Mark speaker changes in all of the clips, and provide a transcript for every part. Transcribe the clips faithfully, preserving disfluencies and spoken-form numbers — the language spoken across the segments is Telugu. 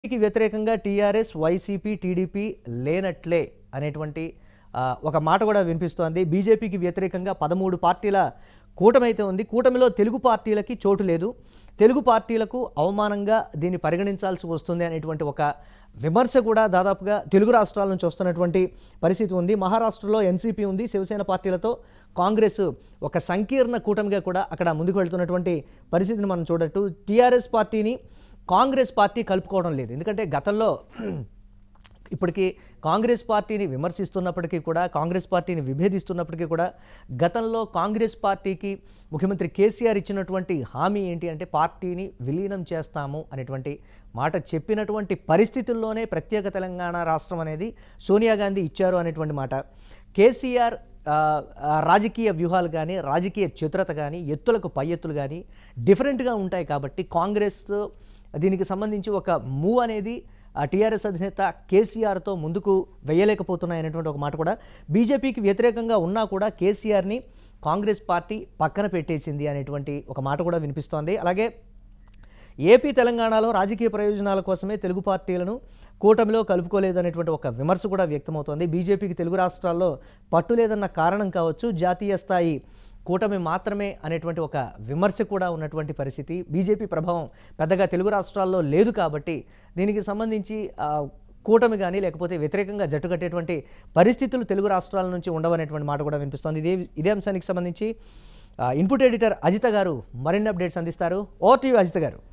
Speaker 1: కి వ్యతిరేకంగా టీఆర్ఎస్ వైసీపీ టీడీపీ లేనట్లే అనేటువంటి ఒక మాట కూడా వినిపిస్తోంది. బీజేపీకి వ్యతిరేకంగా పదమూడు పార్టీల కూటమైతే ఉంది. కూటమిలో తెలుగు పార్టీలకి చోటు లేదు. తెలుగు పార్టీలకు అవమానంగా దీన్ని పరిగణించాల్సి వస్తుంది అనేటువంటి ఒక విమర్శ కూడా దాదాపుగా తెలుగు రాష్ట్రాల నుంచి వస్తున్నటువంటి పరిస్థితి ఉంది. మహారాష్ట్రలో ఎన్సీపీ ఉంది. శివసేన పార్టీలతో కాంగ్రెస్ ఒక సంకీర్ణ కూటమిగా కూడా అక్కడ ముందుకు వెళ్తున్నటువంటి పరిస్థితిని మనం చూడట్టు. టీఆర్ఎస్ పార్టీని కాంగ్రెస్ పార్టీ కలుపుకోవడం లేదు. ఎందుకంటే గతంలో ఇప్పటికీ కాంగ్రెస్ పార్టీని విమర్శిస్తున్నప్పటికీ కూడా, కాంగ్రెస్ పార్టీని విభేదిస్తున్నప్పటికీ కూడా గతంలో కాంగ్రెస్ పార్టీకి ముఖ్యమంత్రి కేసీఆర్ ఇచ్చినటువంటి హామీ ఏంటి అంటే పార్టీని విలీనం చేస్తాము అనేటువంటి మాట చెప్పినటువంటి పరిస్థితుల్లోనే ప్రత్యేక తెలంగాణ రాష్ట్రం అనేది సోనియా గాంధీ ఇచ్చారు అనేటువంటి మాట. కేసీఆర్ రాజకీయ వ్యూహాలు కానీ, రాజకీయ చతురత కానీ, ఎత్తులకు పై ఎత్తులు కానీ డిఫరెంట్గా ఉంటాయి. కాబట్టి కాంగ్రెస్ దీనికి సంబంధించి ఒక మూవ్ అనేది టీఆర్ఎస్ అధినేత కేసీఆర్తో ముందుకు వేయలేకపోతున్నాయనేటువంటి ఒక మాట కూడా, బీజేపీకి వ్యతిరేకంగా ఉన్నా కూడా కేసీఆర్ని కాంగ్రెస్ పార్టీ పక్కన పెట్టేసింది అనేటువంటి ఒక మాట కూడా వినిపిస్తోంది. అలాగే ఏపీ తెలంగాణలో రాజకీయ ప్రయోజనాల కోసమే తెలుగు పార్టీలను కూటమిలో కలుపుకోలేదనేటువంటి ఒక విమర్శ కూడా వ్యక్తమవుతోంది. బీజేపీకి తెలుగు రాష్ట్రాల్లో పట్టు లేదన్న కారణం కావచ్చు, జాతీయ స్థాయి కూటమి మాత్రమే అనేటువంటి ఒక విమర్శ కూడా ఉన్నటువంటి పరిస్థితి. బీజేపీ ప్రభావం పెద్దగా తెలుగు రాష్ట్రాల్లో లేదు కాబట్టి దీనికి సంబంధించి కూటమి కానీ లేకపోతే వ్యతిరేకంగా జట్టు కట్టేటువంటి పరిస్థితులు తెలుగు రాష్ట్రాల నుంచి ఉండవనేటువంటి మాట కూడా వినిపిస్తోంది. ఇదే ఇదే అంశానికి సంబంధించి ఇన్పుట్ ఎడిటర్ అజిత గారు మరిన్ని అప్డేట్స్ అందిస్తారు. ఓవర్ టు యు అజిత గారు.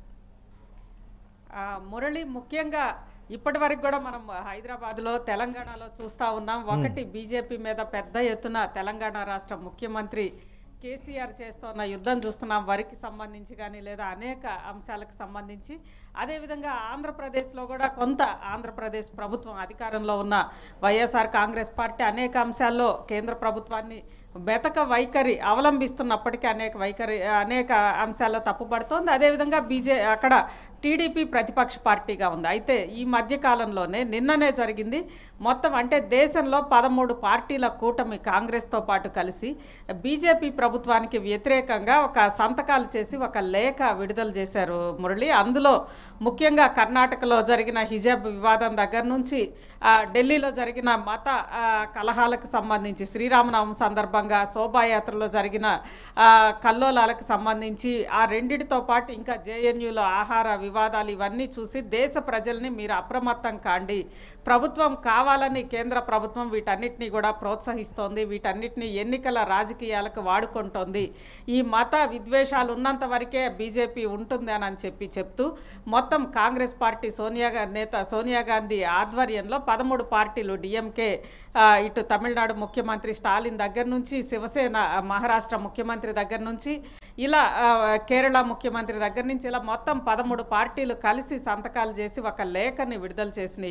Speaker 2: మురళి, ముఖ్యంగా ఇప్పటి వరకు కూడా మనం హైదరాబాద్లో తెలంగాణలో చూస్తూ ఉన్నాం. ఒకటి, బీజేపీ మీద పెద్ద ఎత్తున తెలంగాణ రాష్ట్ర ముఖ్యమంత్రి కేసీఆర్ చేస్తున్న యుద్ధం చూస్తున్నాం. వరికి సంబంధించి కానీ లేదా అనేక అంశాలకు సంబంధించి. అదేవిధంగా ఆంధ్రప్రదేశ్లో కూడా కొంత ఆంధ్రప్రదేశ్ ప్రభుత్వం అధికారంలో ఉన్న వైఎస్ఆర్ కాంగ్రెస్ పార్టీ అనేక అంశాల్లో కేంద్ర ప్రభుత్వాన్ని బెతక వైఖరి అవలంబిస్తున్నప్పటికీ అనేక వైఖరి అనేక అంశాల్లో తప్పుపడుతోంది. అదేవిధంగా బీజే అక్కడ టీడీపీ ప్రతిపక్ష పార్టీగా ఉంది. అయితే ఈ మధ్యకాలంలోనే నిన్ననే జరిగింది మొత్తం అంటే దేశంలో పదమూడు పార్టీల కూటమి కాంగ్రెస్తో పాటు కలిసి బీజేపీ ప్రభుత్వానికి వ్యతిరేకంగా ఒక సంతకాలు చేసి ఒక లేఖ విడుదల చేశారు మురళి. అందులో ముఖ్యంగా కర్ణాటకలో జరిగిన హిజాబ్ వివాదం దగ్గర నుంచి ఢిల్లీలో జరిగిన మత కలహాలకు సంబంధించి, శ్రీరామనవమి సందర్భంగా శోభాయాత్రలో జరిగిన కల్లోలాలకు సంబంధించి, ఆ రెండిటితో పాటు ఇంకా జేఎన్యూలో ఆహార వివాదాలు ఇవన్నీ చూసి దేశ ప్రజల్ని మీరు అప్రమత్తం కాండి, ప్రభుత్వం కావాలని కేంద్ర ప్రభుత్వం వీటన్నిటినీ కూడా ప్రోత్సహిస్తోంది, వీటన్నిటినీ ఎన్నికల రాజకీయాలకు వాడుకుంటోంది, ఈ మత విద్వేషాలు ఉన్నంత వరకే బీజేపీ ఉంటుంది అని చెప్పి చెప్తూ మొత్తం కాంగ్రెస్ పార్టీ సోనియా నేత సోనియా గాంధీ ఆధ్వర్యంలో పదమూడు పార్టీలు డిఎంకే, ఇటు తమిళనాడు ముఖ్యమంత్రి స్టాలిన్ దగ్గర నుంచి, శివసేన మహారాష్ట్ర ముఖ్యమంత్రి దగ్గర నుంచి, ఇలా కేరళ ముఖ్యమంత్రి దగ్గర నుంచి ఇలా మొత్తం పదమూడు పార్టీలు కలిసి సంతకాలు చేసి ఒక లేఖని విడుదల చేసిన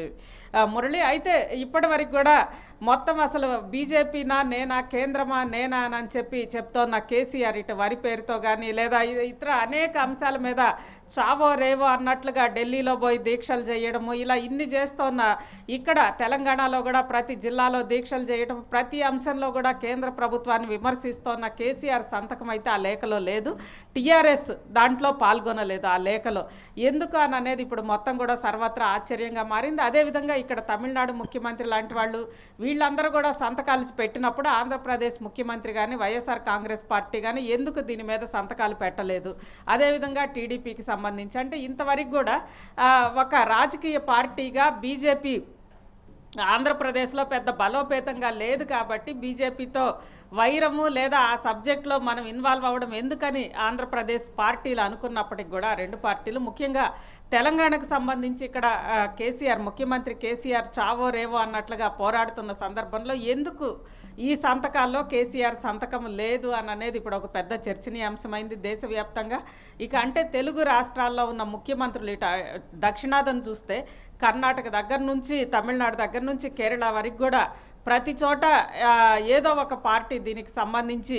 Speaker 2: మురళి. అయితే ఇప్పటి వరకు కూడా మొత్తం అసలు బీజేపీనా నేనా, కేంద్రమా నేనా అని చెప్పి చెప్తోన్న కేసీఆర్ ఇటు వరి పేరుతో కానీ లేదా ఇతర అనేక అంశాల మీద చావో రేవో అన్నట్లుగా ఢిల్లీలో పోయి దీక్షలు చేయడము, ఇలా ఇన్ని చేస్తోన్న ఇక్కడ తెలంగాణలో కూడా ప్రతి జిల్లాలో దీక్షలు చేయడం, ప్రతి అంశంలో కూడా కేంద్ర ప్రభుత్వాన్ని విమర్శిస్తోన్న కేసీఆర్ సంతకం అయితే ఆ లేఖలో లేదు. టీఆర్ఎస్ దాంట్లో పాల్గొనలేదు ఆ లేఖలో. ఎందుకు అని అనేది ఇప్పుడు మొత్తం కూడా సర్వత్రా ఆశ్చర్యంగా మారింది. అదేవిధంగా ఇక్కడ తమిళనాడు ముఖ్యమంత్రి లాంటి వాళ్ళు వీళ్ళందరూ కూడా సంతకాలు పెట్టినప్పుడు ఆంధ్రప్రదేశ్ ముఖ్యమంత్రి కానీ వైఎస్ఆర్ కాంగ్రెస్ పార్టీ కానీ ఎందుకు దీని మీద సంతకాలు పెట్టలేదు? అదేవిధంగా టీడీపీకి సంబంధించి అంటే ఇంతవరకు కూడా ఒక రాజకీయ పార్టీగా బీజేపీ ఆంధ్రప్రదేశ్లో పెద్ద బలోపేతంగా లేదు కాబట్టి బీజేపీతో వైరము లేదా ఆ సబ్జెక్ట్లో మనం ఇన్వాల్వ్ అవ్వడం ఎందుకని ఆంధ్రప్రదేశ్ పార్టీలు అనుకున్నప్పటికి కూడా రెండు పార్టీలు ముఖ్యంగా తెలంగాణకు సంబంధించి ఇక్కడ కేసీఆర్ ముఖ్యమంత్రి కేసీఆర్ చావో రేవో అన్నట్లుగా పోరాడుతున్న సందర్భంలో ఎందుకు ఈ సంతకాల్లో కేసీఆర్ సంతకం లేదు అని అనేది ఇప్పుడు ఒక పెద్ద చర్చనీయాంశమైంది దేశవ్యాప్తంగా. ఇక అంటే తెలుగు రాష్ట్రాల్లో ఉన్న ముఖ్యమంత్రులు ఇట దక్షిణాదం చూస్తే కర్ణాటక దగ్గర నుంచి తమిళనాడు దగ్గర నుంచి కేరళ వరకు కూడా ప్రతి చోట ఏదో ఒక పార్టీ దీనికి సంబంధించి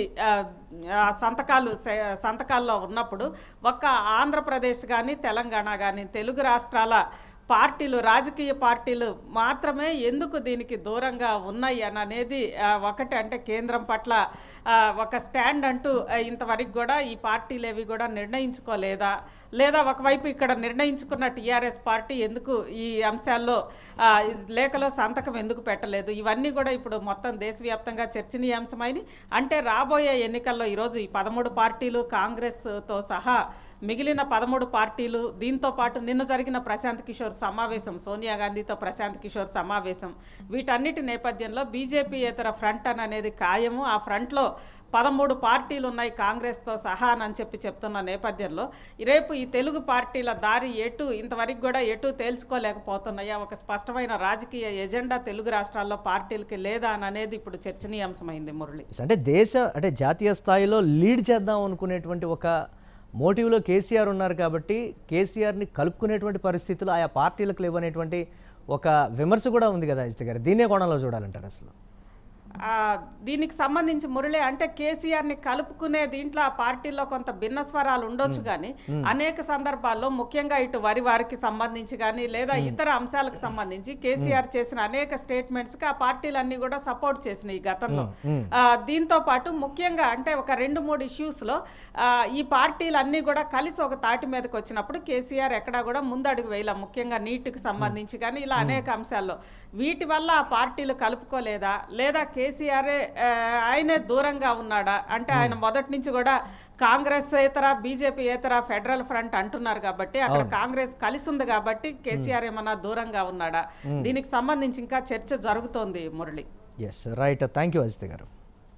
Speaker 2: సంతకాలు సంతకాల్లో ఉన్నప్పుడు ఒక్క ఆంధ్రప్రదేశ్ కానీ తెలంగాణ కానీ తెలుగు రాష్ట్రాల పార్టీలు రాజకీయ పార్టీలు మాత్రమే ఎందుకు దీనికి దూరంగా ఉన్నాయి అని అనేది ఆ, ఒకటి అంటే కేంద్రం పట్ల ఆ, ఒక స్టాండ్ అంటూ ఆ, ఇంతవరకు కూడా ఈ పార్టీలు ఏవి కూడా నిర్ణయించుకోలేదా, లేదా ఒకవైపు ఇక్కడ నిర్ణయించుకున్న టీఆర్ఎస్ పార్టీ ఎందుకు ఈ అంశాల్లో ఆ, ఈ లేఖలో సంతకం ఎందుకు పెట్టలేదు, ఇవన్నీ కూడా ఇప్పుడు మొత్తం దేశవ్యాప్తంగా చర్చనీయాంశమైనవి. అంటే రాబోయే ఎన్నికల్లో ఈరోజు ఈ పదమూడు పార్టీలు కాంగ్రెస్తో సహా మిగిలిన పదమూడు పార్టీలు, దీంతో పాటు నిన్న జరిగిన ప్రశాంత్ కిషోర్ సమావేశం, సోనియా గాంధీతో ప్రశాంత్ కిషోర్ సమావేశం, వీటన్నిటి నేపథ్యంలో బీజేపీ ఇతర ఫ్రంట్ అని అనేది ఖాయము. ఆ ఫ్రంట్లో పదమూడు పార్టీలు ఉన్నాయి కాంగ్రెస్తో సహా అని చెప్పి చెప్తున్న నేపథ్యంలో రేపు ఈ తెలుగు పార్టీల దారి ఎటు ఇంతవరకు కూడా ఎటు తేల్చుకోలేకపోతున్నాయా, ఒక స్పష్టమైన రాజకీయ ఎజెండా తెలుగు రాష్ట్రాల్లో పార్టీలకి లేదా అని అనేది ఇప్పుడు చర్చనీయాంశమైంది మురళి.
Speaker 1: అంటే దేశ అంటే జాతీయ స్థాయిలో లీడ్ చేద్దాం అనుకునేటువంటి ఒక మోటివ్లో కేసీఆర్ ఉన్నారు కాబట్టి కేసీఆర్ని కలుపుకునేటువంటి పరిస్థితులు ఆయా పార్టీలకు లేవనేటువంటి ఒక విమర్శ కూడా ఉంది కదా అజిత్ గారు, దీన్నే కోణంలో చూడాలంటారు అసలు?
Speaker 2: ఆ, దీనికి సంబంధించి మురళి అంటే కేసీఆర్ని కలుపుకునే దీంట్లో ఆ పార్టీల్లో కొంత భిన్న స్వరాలు ఉండొచ్చు కానీ అనేక సందర్భాల్లో ముఖ్యంగా ఇటు వరి వారికి సంబంధించి కానీ లేదా ఇతర అంశాలకు సంబంధించి కేసీఆర్ చేసిన అనేక స్టేట్మెంట్స్కి ఆ పార్టీలన్నీ కూడా సపోర్ట్ చేసినాయి గతంలో. ఆ, దీంతో పాటు ముఖ్యంగా అంటే ఒక రెండు మూడు ఇష్యూస్లో ఈ పార్టీలన్నీ కూడా కలిసి ఒక తాటి మీదకి వచ్చినప్పుడు కేసీఆర్ ఎక్కడా కూడా ముందడుగు వేయాల, ముఖ్యంగా నీటికి సంబంధించి కానీ ఇలా అనేక అంశాల్లో. వీటి వల్ల ఆ పార్టీలు కలుపుకోలేదా, లేదా కేసీఆరే ఆయనే దూరంగా ఉన్నాడా? అంటే ఆయన మొదటి నుంచి కూడా కాంగ్రెస్ ఏతర బీజేపీ ఏతర ఫెడరల్ ఫ్రంట్ అంటున్నారు కాబట్టి అక్కడ కాంగ్రెస్ కలిసి ఉంది కాబట్టి కేసీఆర్ ఏమన్నా దూరంగా ఉన్నాడా? దీనికి సంబంధించి ఇంకా చర్చ జరుగుతోంది Murali.
Speaker 1: Yes right, thank you Ajit garu.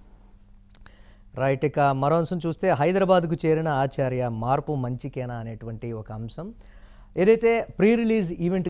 Speaker 1: Right, ఇక మరో అంశం చూస్తే హైదరాబాద్కు చేరిన ఆచార్య మార్పు మంచికేనా అనేటువంటి ఒక అంశం. ఏదైతే ప్రీ రిలీజ్ ఈవెంట్